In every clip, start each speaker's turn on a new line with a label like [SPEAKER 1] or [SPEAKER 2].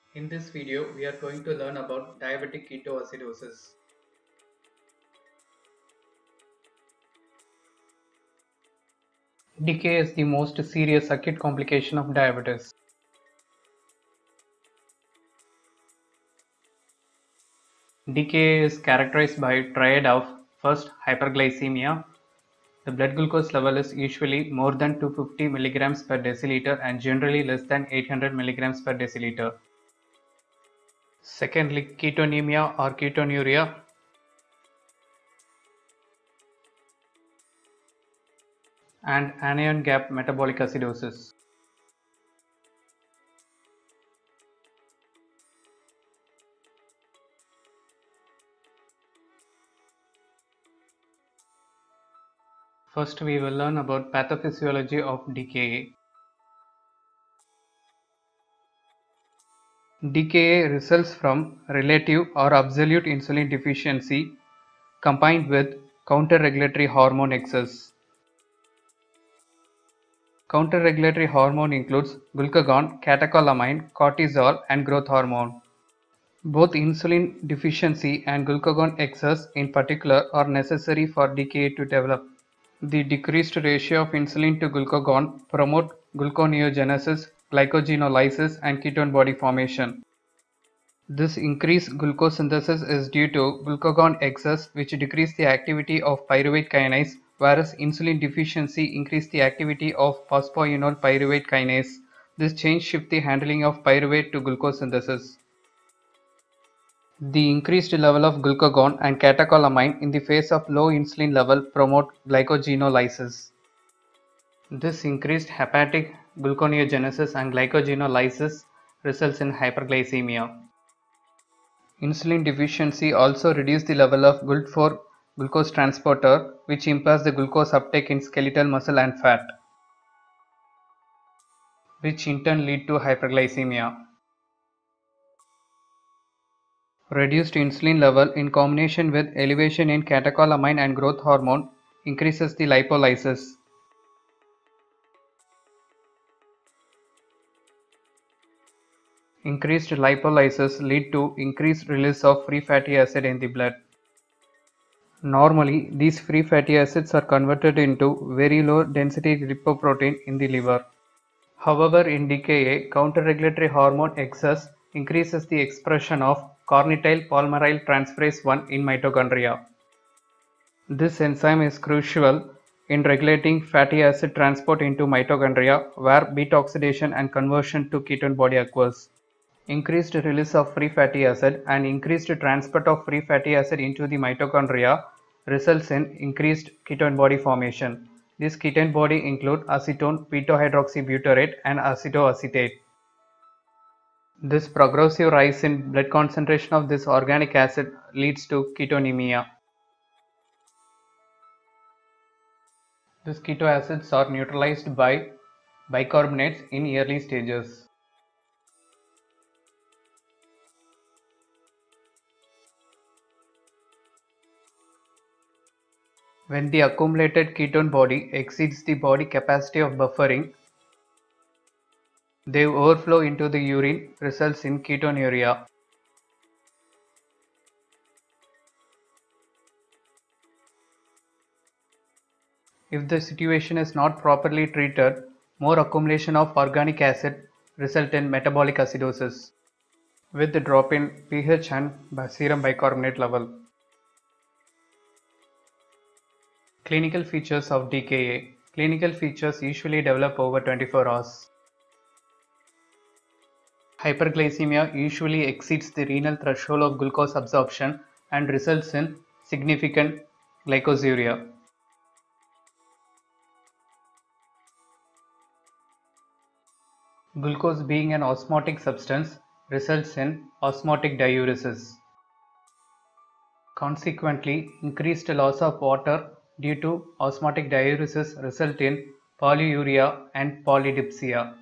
[SPEAKER 1] In this video, we are going to learn about diabetic ketoacidosis. DKA is the most serious acute complication of diabetes. DKA is characterized by a triad of first hyperglycemia. The blood glucose level is usually more than 250 milligrams per deciliter and generally less than 800 milligrams per deciliter. Secondly, ketonemia or ketonuria. And anion gap metabolic acidosis. First, we will learn about pathophysiology of DKA. DKA results from relative or absolute insulin deficiency combined with counter-regulatory hormone excess. Counter-regulatory hormone includes glucagon, catecholamine, cortisol, and growth hormone. Both insulin deficiency and glucagon excess in particular are necessary for DKA to develop. The decreased ratio of insulin to glucagon promote gluconeogenesis, glycogenolysis, and ketone body formation. This increased glucose synthesis is due to glucagon excess, which decrease the activity of pyruvate kinase, whereas insulin deficiency increase the activity of phosphoenol pyruvate kinase. This change shifts the handling of pyruvate to glucose synthesis. The increased level of glucagon and catecholamine in the face of low insulin level promote glycogenolysis. This increased hepatic gluconeogenesis and glycogenolysis results in hyperglycemia. Insulin deficiency also reduces the level of GLUT4 glucose transporter, which impairs the glucose uptake in skeletal muscle and fat, which in turn lead to hyperglycemia. Reduced insulin level in combination with elevation in catecholamine and growth hormone increases the lipolysis. Increased lipolysis lead to increased release of free fatty acid in the blood. Normally, these free fatty acids are converted into very low density lipoprotein in the liver. However, in DKA, counter-regulatory hormone excess increases the expression of carnitine palmyryl transferase 1 in mitochondria. This enzyme is crucial in regulating fatty acid transport into mitochondria, where beta oxidation and conversion to ketone body occurs. Increased release of free fatty acid and increased transport of free fatty acid into the mitochondria results in increased ketone body formation. These ketone body include acetone, beta-hydroxybutyrate, and acetoacetate. This progressive rise in blood concentration of this organic acid leads to ketonemia. These ketoacids are neutralized by bicarbonates in early stages. When the accumulated ketone body exceeds the body capacity of buffering, they overflow into the urine, results in ketonuria. If the situation is not properly treated, more accumulation of organic acid result in metabolic acidosis with the drop in pH and serum bicarbonate level. Clinical features of DKA. Clinical features usually develop over 24 hours. Hyperglycemia usually exceeds the renal threshold of glucose absorption and results in significant glycosuria. Glucose, being an osmotic substance, results in osmotic diuresis. Consequently, increased loss of water due to osmotic diuresis result in polyuria and polydipsia.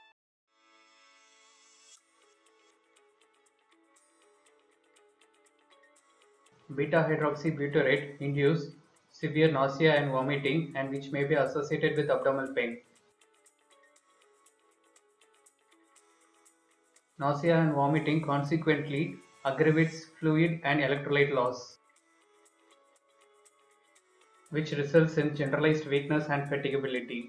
[SPEAKER 1] Beta-hydroxybutyrate induce severe nausea and vomiting, and which may be associated with abdominal pain. Nausea and vomiting consequently aggravates fluid and electrolyte loss, which results in generalized weakness and fatigability.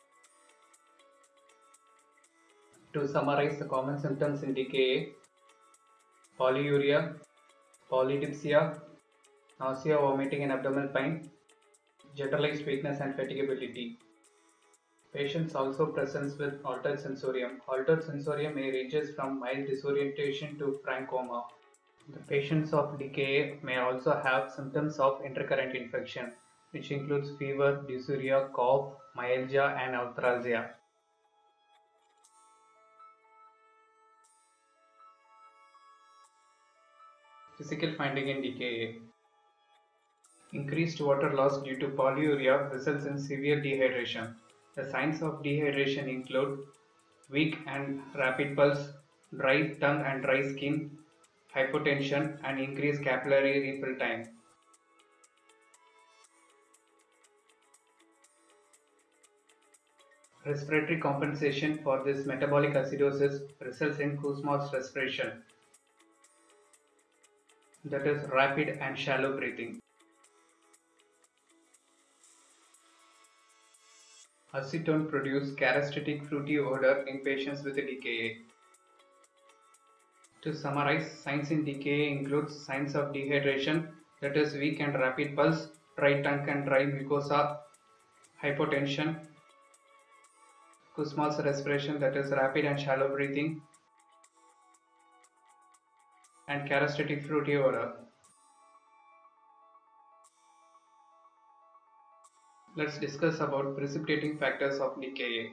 [SPEAKER 1] To summarize the common symptoms in DKA: polyuria, polydipsia, nausea, vomiting and abdominal pain, generalized weakness and fatigability. Patients also presents with altered sensorium. Altered sensorium may ranges from mild disorientation to frank coma. The patients of DKA may also have symptoms of intercurrent infection, which includes fever, dysuria, cough, myalgia, and arthralgia. Physical finding in DKA: increased water loss due to polyuria results in severe dehydration. The signs of dehydration include weak and rapid pulse, dry tongue and dry skin, hypotension, and increased capillary refill time. Respiratory compensation for this metabolic acidosis results in Kussmaul's respiration, that is rapid and shallow breathing. Acetone produces characteristic fruity odor in patients with DKA. To summarize, signs in DKA includes signs of dehydration, that is weak and rapid pulse, dry tongue and dry mucosa, hypotension, Kussmaul's respiration, that is rapid and shallow breathing, and characteristic fruity odor. Let's discuss about precipitating factors of DKA.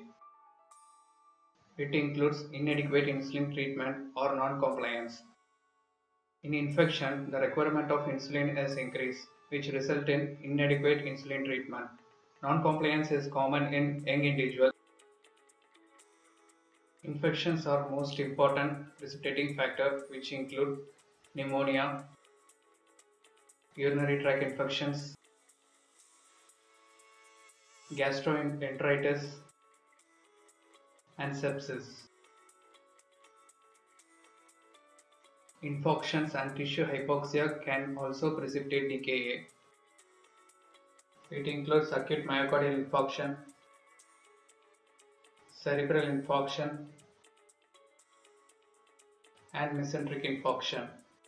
[SPEAKER 1] It includes inadequate insulin treatment or non-compliance. In infection, the requirement of insulin is increased, which result in inadequate insulin treatment. Non-compliance is common in young individuals. Infections are most important precipitating factor, which include pneumonia, urinary tract infections, gastroenteritis, and sepsis. Infections and tissue hypoxia can also precipitate DKA. It includes acute myocardial infarction, cerebral infarction, and mesenteric infarction.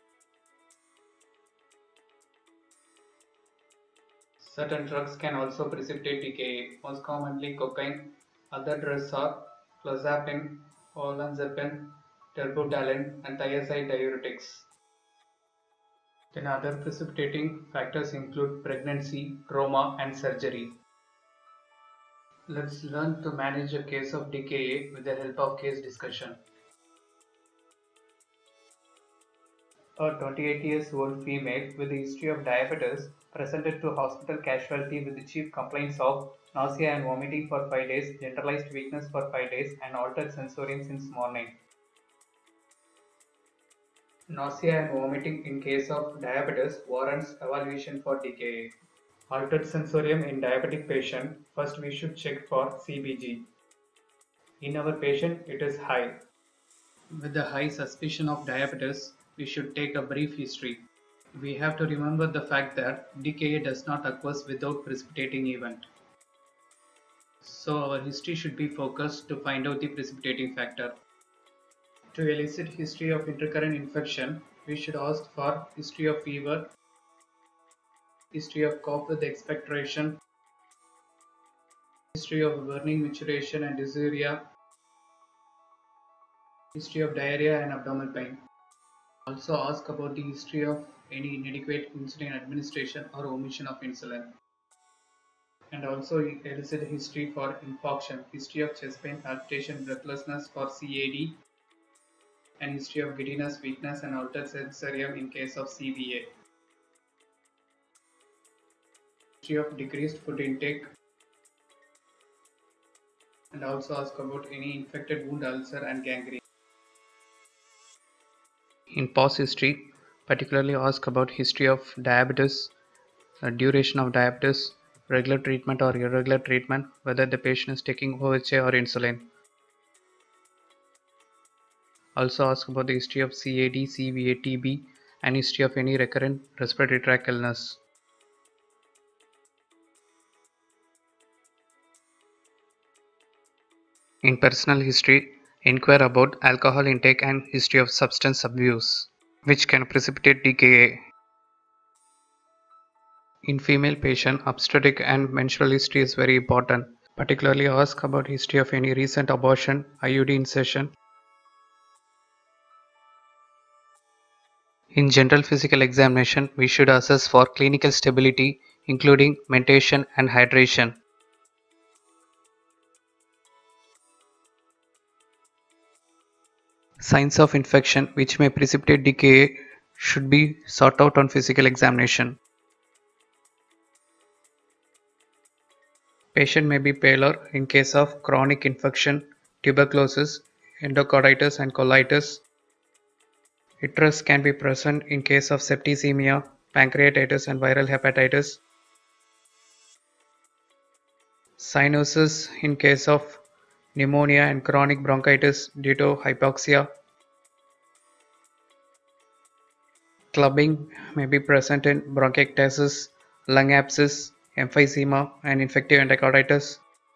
[SPEAKER 1] Certain drugs can also precipitate DKA, most commonly cocaine. Other drugs are clozapine, olanzapine, terbutaline, and thiazide diuretics. Then other precipitating factors include pregnancy, trauma, and surgery. Let's learn to manage a case of DKA with the help of case discussion. A 28 years old female with a history of diabetes presented to hospital casualty with the chief complaints of nausea and vomiting for 5 days, generalized weakness for 5 days, and altered sensorium since morning. Nausea and vomiting in case of diabetes warrants evaluation for DKA. Altered sensorium in diabetic patient, first we should check for CBG. In our patient, it is high. With the high suspicion of diabetes, we should take a brief history. We have to remember the fact that DKA does not occur without precipitating event. So our history should be focused to find out the precipitating factor. To elicit history of intercurrent infection, we should ask for history of fever, history of cough with expectoration, history of burning micturition and dysuria, history of diarrhea and abdominal pain. Also ask about the history of any inadequate insulin administration or omission of insulin. And also elicit history for infarction, history of chest pain, palpitation, breathlessness for CAD, and history of giddiness, weakness, and altered sensorium in case of CVA. History of decreased food intake, and also ask about any infected wound, ulcer, and gangrene. In past history, particularly ask about history of diabetes, duration of diabetes, regular treatment or irregular treatment, whether the patient is taking OHA or insulin. Also ask about the history of CAD, CVA, TB, and history of any recurrent respiratory tract illness. In personal history, inquire about alcohol intake and history of substance abuse, which can precipitate DKA. In female patient, obstetric and menstrual history is very important. Particularly ask about history of any recent abortion, IUD insertion. In general physical examination, we should assess for clinical stability, including mentation and hydration. Signs of infection which may precipitate DKA should be sought out on physical examination. Patient may be paler in case of chronic infection, tuberculosis, endocarditis and colitis. Icterus can be present in case of septicemia, pancreatitis and viral hepatitis. Cyanosis in case of pneumonia and chronic bronchitis due to hypoxia. Clubbing may be present in bronchiectasis, lung abscess, emphysema and infective endocarditis.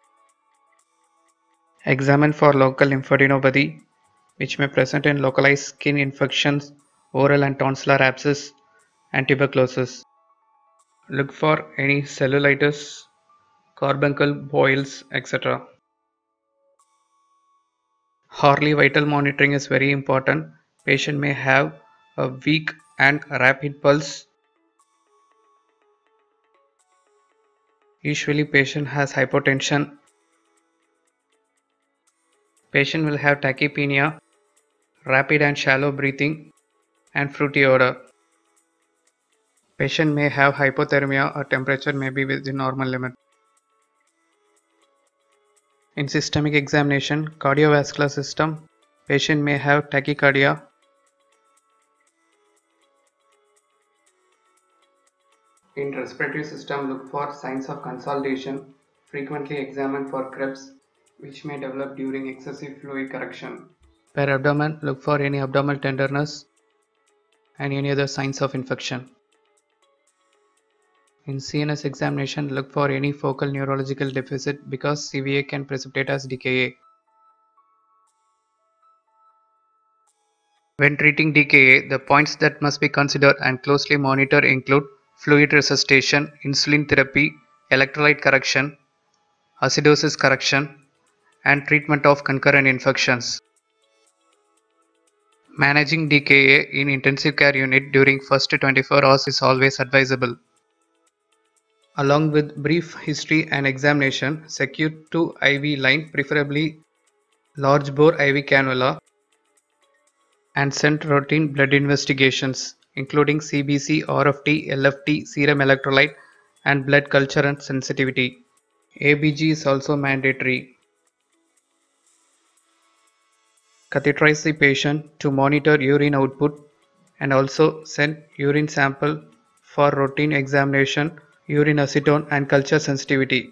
[SPEAKER 1] Examine for local lymphadenopathy, which may present in localized skin infections, oral and tonsillar abscess, and tuberculosis. Look for any cellulitis, carbuncle boils, etc. Hourly vital monitoring is very important. Patient may have a weak and rapid pulse. Usually patient has hypotension. Patient will have tachypnea, rapid and shallow breathing, and fruity odor. Patient may have hypothermia or temperature may be within normal limit. In systemic examination, cardiovascular system, patient may have tachycardia. In respiratory system, look for signs of consolidation. Frequently examine for Krebs, which may develop during excessive fluid correction. Per abdomen, look for any abdominal tenderness and any other signs of infection. In CNS examination, look for any focal neurological deficit because CVA can precipitate as DKA. When treating DKA, the points that must be considered and closely monitored include fluid resuscitation, insulin therapy, electrolyte correction, acidosis correction, and treatment of concurrent infections. Managing DKA in intensive care unit during first 24 hours is always advisable. Along with brief history and examination, secure 2 IV line, preferably large bore IV cannula, and send routine blood investigations including CBC, RFT, LFT, serum electrolyte, and blood culture and sensitivity. ABG is also mandatory. Catheterize the patient to monitor urine output and also send urine sample for routine examination, urine acetone and culture sensitivity.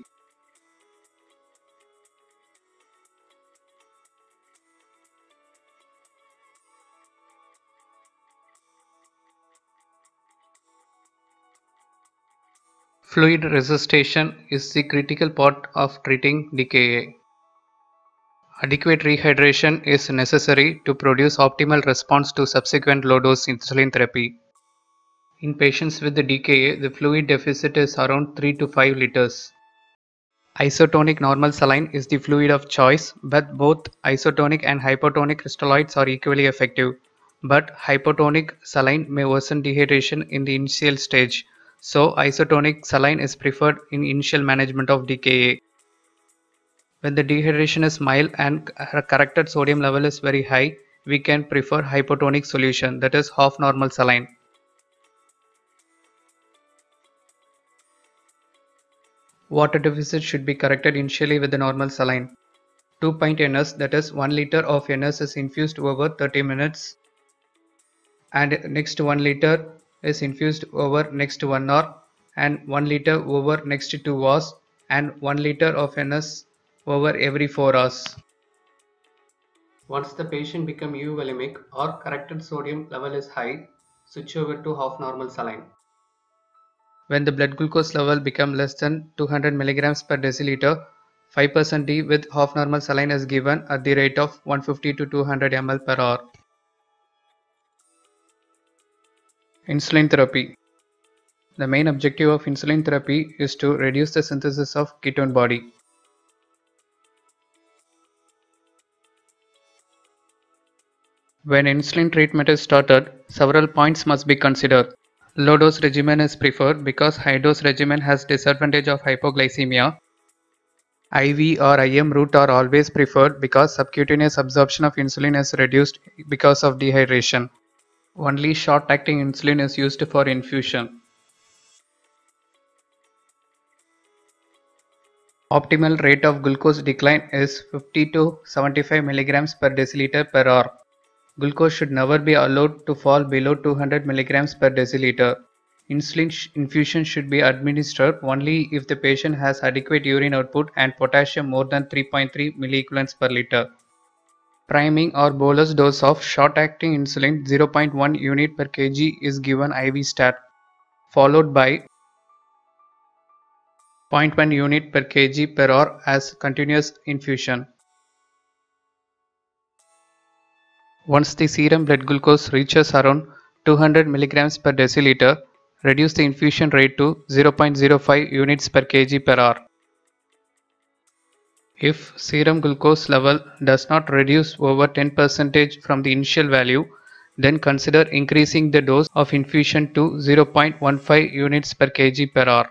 [SPEAKER 1] Fluid resuscitation is the critical part of treating DKA. Adequate rehydration is necessary to produce optimal response to subsequent low-dose insulin therapy. In patients with the DKA, the fluid deficit is around 3 to 5 liters. Isotonic normal saline is the fluid of choice, but both isotonic and hypotonic crystalloids are equally effective. But hypotonic saline may worsen dehydration in the initial stage, so isotonic saline is preferred in initial management of DKA. When the dehydration is mild and corrected sodium level is very high, we can prefer hypotonic solution, that is half normal saline. Water deficit should be corrected initially with the normal saline. 2 pint NS, that is 1 liter of NS is infused over 30 minutes and next 1 liter is infused over next 1 hour and 1 liter over next 2 hours and 1 liter of NS over every 4 hours. Once the patient becomes euvolemic or corrected sodium level is high, switch over to half normal saline. When the blood glucose level becomes less than 200 mg per deciliter, 5% D with half normal saline is given at the rate of 150 to 200 ml per hour. Insulin therapy. The main objective of insulin therapy is to reduce the synthesis of ketone body. When insulin treatment is started, several points must be considered. Low dose regimen is preferred because high dose regimen has disadvantage of hypoglycemia. IV or IM route are always preferred because subcutaneous absorption of insulin is reduced because of dehydration. Only short-acting insulin is used for infusion. Optimal rate of glucose decline is 50 to 75 mg per deciliter per hour. Glucose should never be allowed to fall below 200 mg per deciliter. Insulin infusion should be administered only if the patient has adequate urine output and potassium more than 3.3 milliequivalents per liter. Priming or bolus dose of short-acting insulin 0.1 unit per kg is given IV stat, followed by 0.1 unit per kg per hour as continuous infusion. Once the serum blood glucose reaches around 200 mg per deciliter, reduce the infusion rate to 0.05 units per kg per hour. If serum glucose level does not reduce over 10% from the initial value, then consider increasing the dose of infusion to 0.15 units per kg per hour.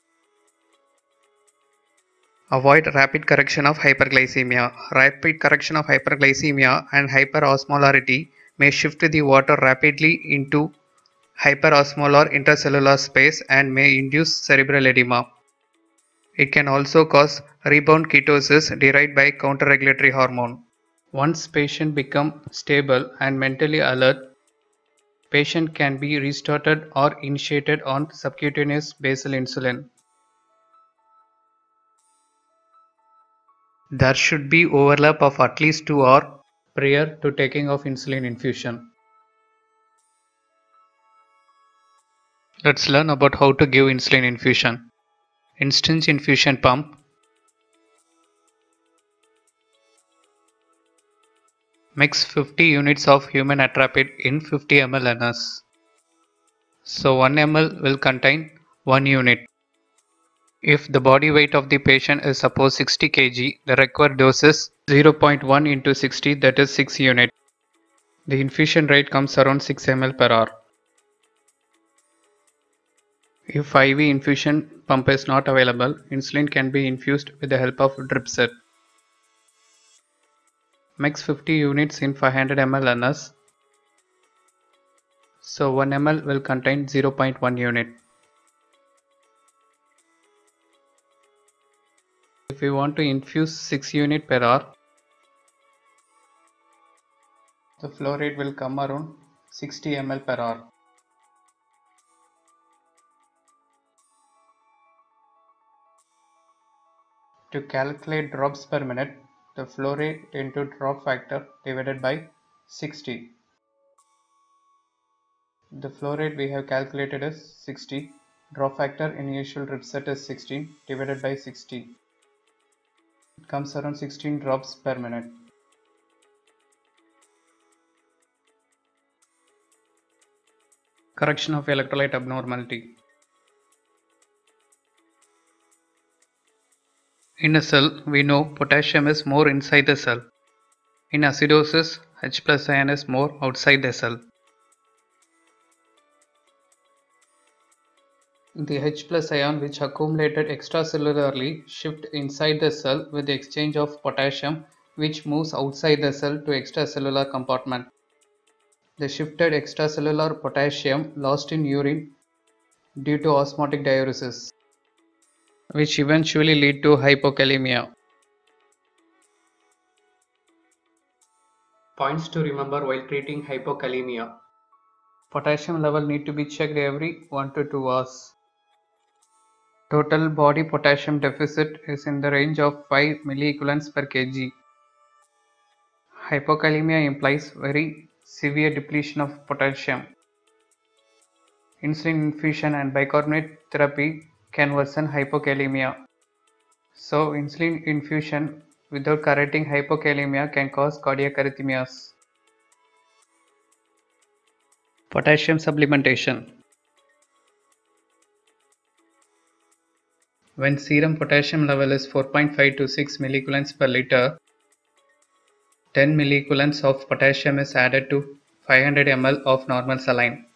[SPEAKER 1] Avoid rapid correction of hyperglycemia. Rapid correction of hyperglycemia and hyperosmolarity may shift the water rapidly into hyperosmolar intracellular space and may induce cerebral edema. It can also cause rebound ketosis derived by counterregulatory hormone. Once patient become stable and mentally alert, patient can be restarted or initiated on subcutaneous basal insulin. There should be overlap of at least 2 hours prior to taking of insulin infusion. Let's learn about how to give insulin infusion. Instance infusion pump. Mix 50 units of human atrapid in 50 ml NS. So 1 ml will contain 1 unit. If the body weight of the patient is suppose 60 kg, the required dose is 0.1 into 60, that is 6 unit. The infusion rate comes around 6 ml per hour. If IV infusion pump is not available, insulin can be infused with the help of drip set. Mix 50 units in 500 ml NS. So 1 ml will contain 0.1 unit. If we want to infuse 6 unit per hour, the flow rate will come around 60 ml per hour. To calculate drops per minute, the flow rate into drop factor divided by 60. The flow rate we have calculated is 60. Drop factor in initial drip set is 16 divided by 60. It comes around 16 drops per minute. Correction of electrolyte abnormality. In a cell, we know potassium is more inside the cell. In acidosis, H plus ion is more outside the cell. The H plus ion which accumulated extracellularly shift inside the cell with the exchange of potassium which moves outside the cell to extracellular compartment. The shifted extracellular potassium lost in urine due to osmotic diuresis, which eventually lead to hypokalemia. Points to remember while treating hypokalemia. Potassium level need to be checked every 1 to 2 hours. Total body potassium deficit is in the range of 5 milliequivalents per kg. Hypokalemia implies very severe depletion of potassium. Insulin infusion and bicarbonate therapy can worsen hypokalemia. So, insulin infusion without correcting hypokalemia can cause cardiac arrhythmias. Potassium supplementation. When serum potassium level is 4.5 to 6 milliequivalents per liter, 10 milliequivalents of potassium is added to 500 ml of normal saline.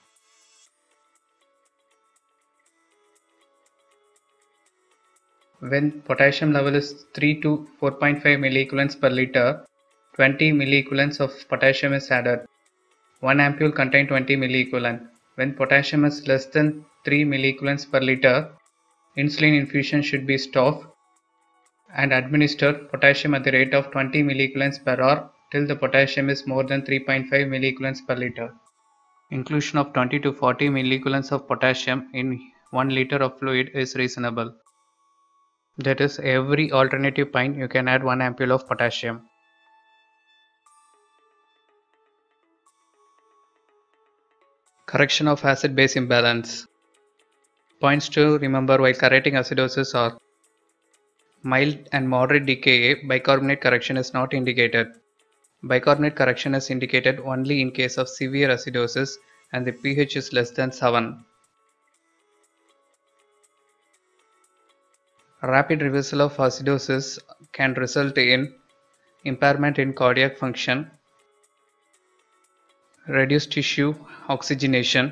[SPEAKER 1] When potassium level is 3 to 4.5 milliequivalents per liter, 20 milliequivalents of potassium is added. 1 ampule contains 20 milliequivalent. When potassium is less than 3 milliequivalents per liter, insulin infusion should be stopped and administer potassium at the rate of 20 milliequivalents per hour till the potassium is more than 3.5 milliequivalents per liter. Inclusion of 20 to 40 milliequivalents of potassium in 1 liter of fluid is reasonable. That is, every alternative pint you can add 1 ampule of potassium. Correction of acid-base imbalance. Points to remember while correcting acidosis are: mild and moderate DKA, bicarbonate correction is not indicated. Bicarbonate correction is indicated only in case of severe acidosis and the pH is less than 7. Rapid reversal of acidosis can result in impairment in cardiac function, reduced tissue oxygenation,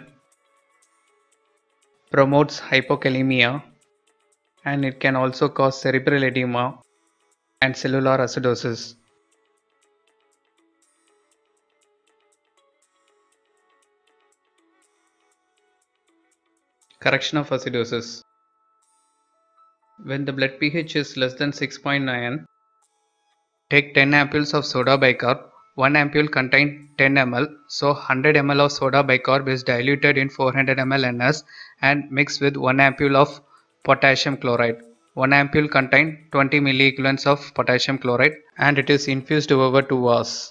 [SPEAKER 1] promotes hypokalemia, and it can also cause cerebral edema and cellular acidosis. Correction of acidosis. When the blood pH is less than 6.9, take 10 ampules of soda bicarb. 1 ampule contains 10 ml, so 100 ml of soda bicarb is diluted in 400 ml NS and mixed with 1 ampule of potassium chloride. 1 ampule contains 20 milliequivalents of potassium chloride and it is infused over 2 hours.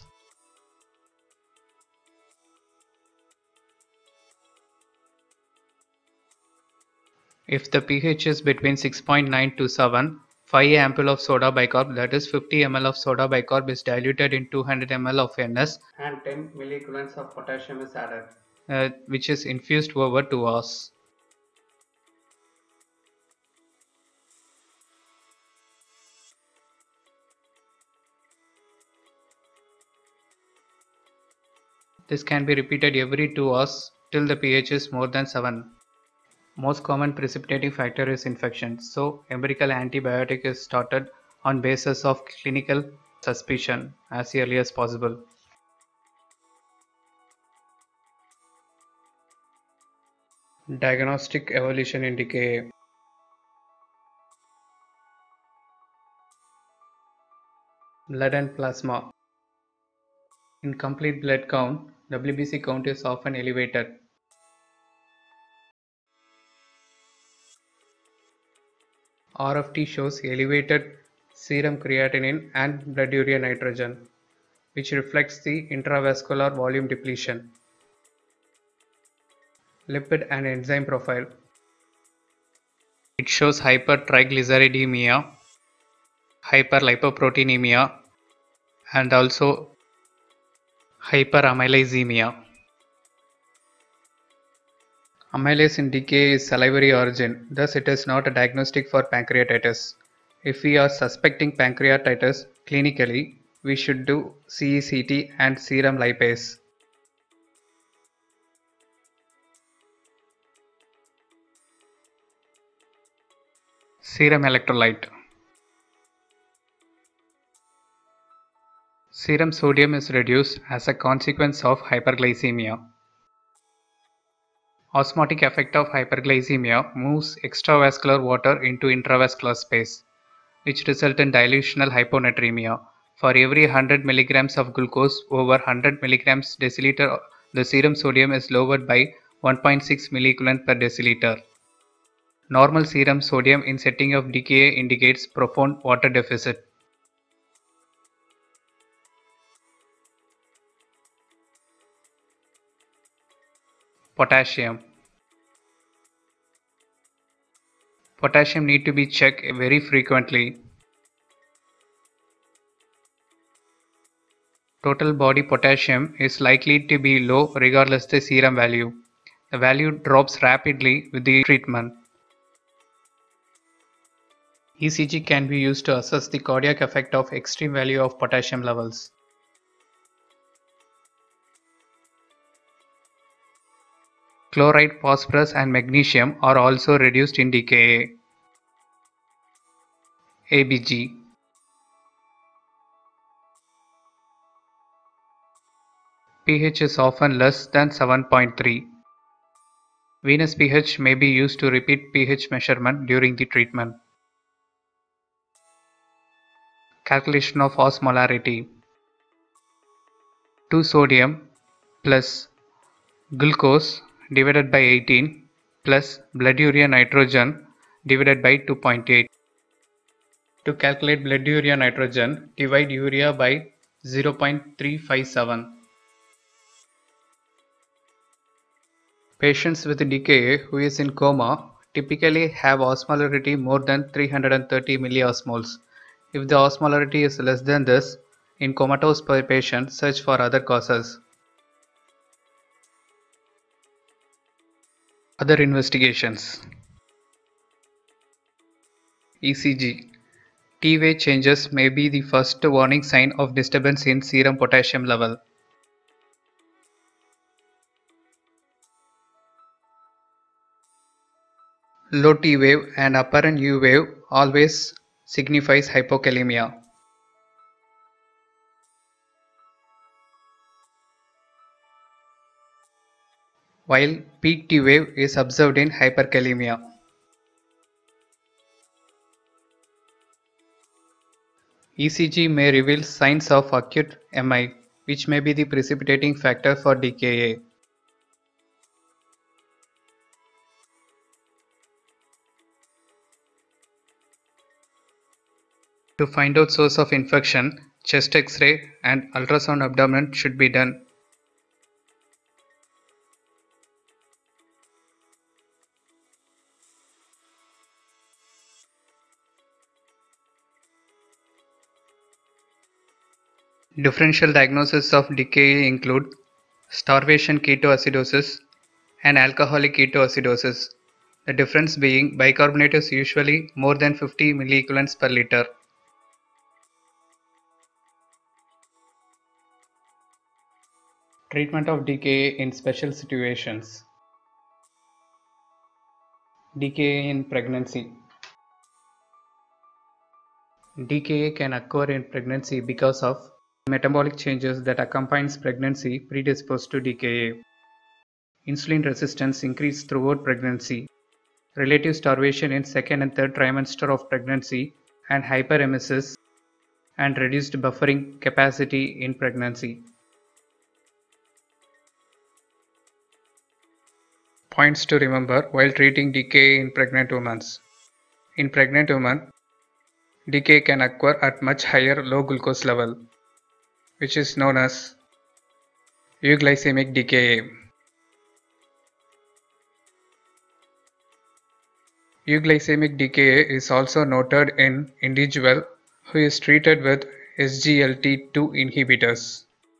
[SPEAKER 1] If the pH is between 6.9 to 7, 5 ampule of soda bicarb, that is 50 ml of soda bicarb, is diluted in 200 ml of NS and 10 milliequivalents of potassium is added, which is infused over 2 hours. This can be repeated every 2 hours till the pH is more than 7. Most common precipitating factor is infection, so empirical antibiotic is started on basis of clinical suspicion as early as possible. Diagnostic evolution in DKA. Blood and plasma. In complete blood count, WBC count is often elevated. RFT shows elevated serum creatinine and blood urea nitrogen, which reflects the intravascular volume depletion. Lipid and enzyme profile. It shows hypertriglyceridemia, hyperlipoproteinemia, and also hyperamylasemia. Amylase in DKA is salivary origin, thus it is not a diagnostic for pancreatitis. If we are suspecting pancreatitis clinically, we should do CECT and serum lipase. Serum electrolyte. Serum sodium is reduced as a consequence of hyperglycemia. Osmotic effect of hyperglycemia moves extravascular water into intravascular space, which result in dilutional hyponatremia. For every 100 mg of glucose over 100 mg deciliter, the serum sodium is lowered by 1.6 milliequivalent per deciliter. Normal serum sodium in setting of DKA indicates profound water deficit. Potassium. Potassium need to be checked very frequently. Total body potassium is likely to be low regardless the serum value. The value drops rapidly with the treatment. ECG can be used to assess the cardiac effect of extreme value of potassium levels. Chloride, phosphorus and magnesium are also reduced in DKA. ABG. pH is often less than 7.3. Venous pH may be used to repeat pH measurement during the treatment. Calculation of osmolarity. 2 sodium plus glucose divided by 18 plus blood urea nitrogen divided by 2.8. To calculate blood urea nitrogen, divide urea by 0.357. Patients with DKA who is in coma typically have osmolarity more than 330 milliosmoles. If the osmolarity is less than this, in comatose patient, search for other causes. Other investigations. ECG. T-wave changes may be the first warning sign of disturbance in serum potassium level. Low T-wave and apparent U-wave always signifies hypokalemia. While peak T-wave is observed in hyperkalemia. ECG may reveal signs of acute MI, which may be the precipitating factor for DKA. To find out source of infection, chest X-ray and ultrasound abdomen should be done. Differential diagnoses of DKA include starvation ketoacidosis and alcoholic ketoacidosis, the difference being bicarbonate is usually more than 50 milliequivalents per liter. Treatment of DKA in special situations. DKA in pregnancy. DKA can occur in pregnancy because of metabolic changes that accompanies pregnancy predisposed to DKA. Insulin resistance increase throughout pregnancy, relative starvation in second and third trimester of pregnancy, and hyperemesis and reduced buffering capacity in pregnancy. Points to remember while treating DKA in pregnant women. In pregnant women, DKA can occur at much higher low glucose level, which is known as euglycemic DKA. Euglycemic DKA is also noted in individual who is treated with SGLT2 inhibitors.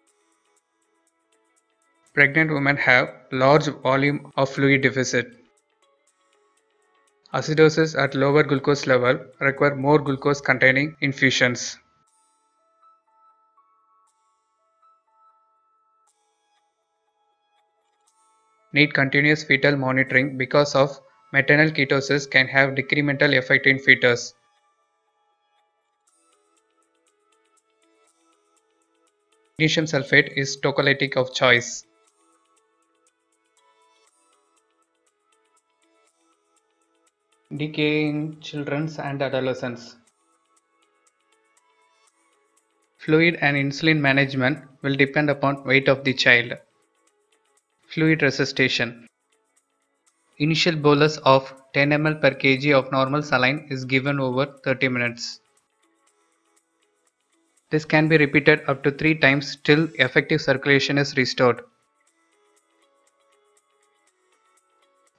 [SPEAKER 1] Pregnant women have large volume of fluid deficit. Acidosis at lower glucose level require more glucose containing infusions. Need continuous fetal monitoring because of maternal ketosis can have decremental effect in fetus. Magnesium sulfate is tocolytic of choice. DKA in children and adolescents. Fluid and insulin management will depend upon weight of the child. Fluid resuscitation. Initial bolus of 10 ml per kg of normal saline is given over 30 minutes. This can be repeated up to 3 times till effective circulation is restored.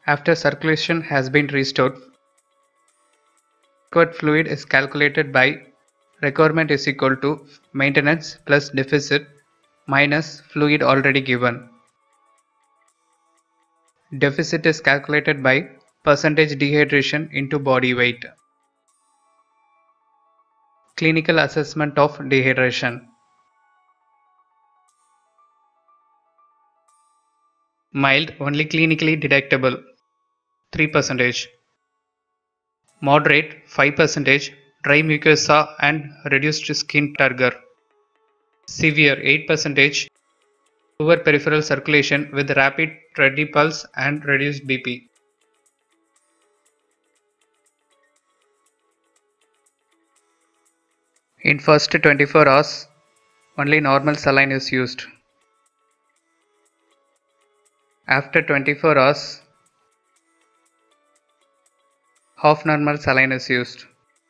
[SPEAKER 1] After circulation has been restored, required fluid is calculated by requirement is equal to maintenance plus deficit minus fluid already given. Deficit is calculated by percentage dehydration into body weight. Clinical assessment of dehydration. Mild, only clinically detectable, 3%. Moderate, 5%, dry mucosa and reduced skin turgor. Severe, 8%, poor peripheral circulation with rapid steady pulse and reduced BP. In first 24 hours, only normal saline is used. After 24 hours, half normal saline is used.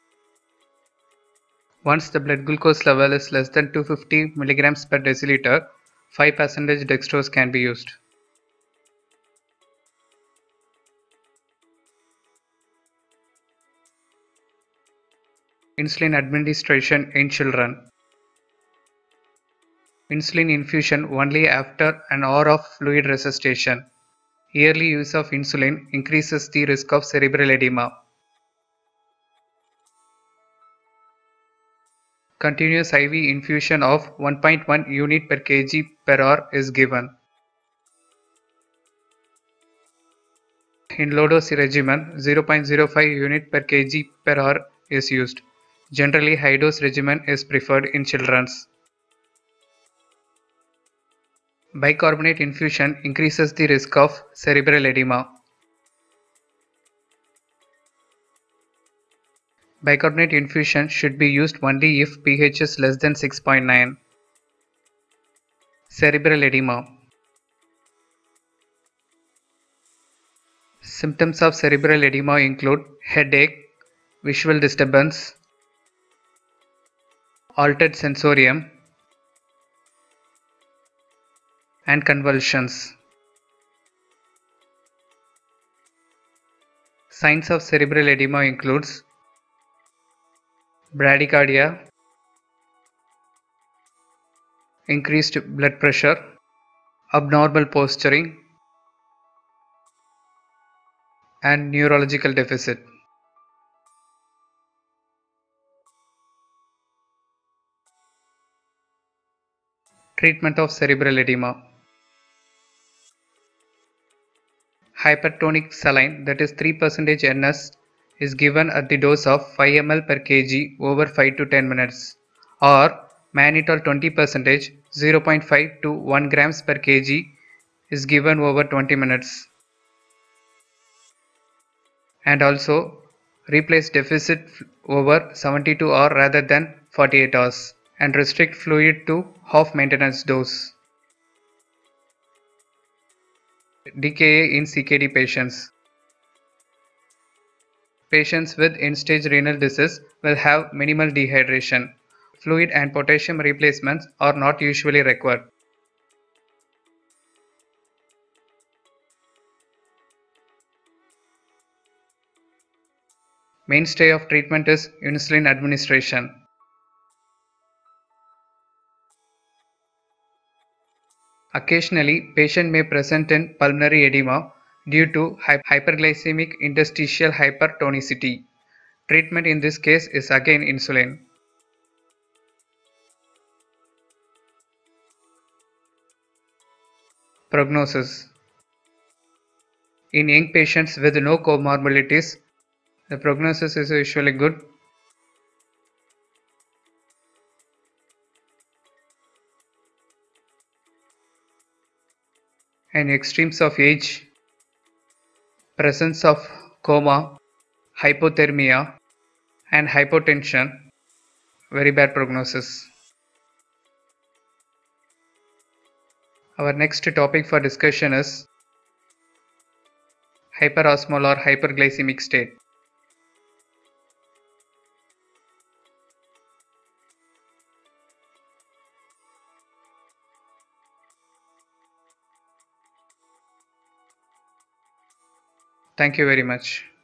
[SPEAKER 1] Once the blood glucose level is less than 250 mg per deciliter, 5% dextrose can be used. Insulin administration in children. Insulin infusion only after an hour of fluid resuscitation. Yearly use of insulin increases the risk of cerebral edema. Continuous IV infusion of 1.1 unit per kg per hour is given. In low dose regimen, 0.05 unit per kg per hour is used. Generally, high dose regimen is preferred in children. Bicarbonate infusion increases the risk of cerebral edema. Bicarbonate infusion should be used only if pH is less than 6.9. Cerebral edema. Symptoms of cerebral edema include headache, visual disturbance, altered sensorium, and convulsions. Signs of cerebral edema includes bradycardia, increased blood pressure, abnormal posturing, and neurological deficit. Treatment of cerebral edema. Hypertonic saline, that is 3% NS, is given at the dose of 5 ml per kg over 5 to 10 minutes, or mannitol 20%, 0.5 to 1 grams per kg is given over 20 minutes. And also replace deficit over 72 hours rather than 48 hours and restrict fluid to half maintenance dose. DKA in CKD patients. Patients with end-stage renal disease will have minimal dehydration. Fluid and potassium replacements are not usually required. Mainstay of treatment is insulin administration. Occasionally, patient may present in pulmonary edema due to hyperglycemic interstitial hypertonicity. Treatment in this case is again insulin. Prognosis. In young patients with no comorbidities, the prognosis is usually good. And extremes of age, presence of coma, hypothermia, and hypotension, very bad prognosis. Our next topic for discussion is hyperosmolar hyperglycemic state. Thank you very much.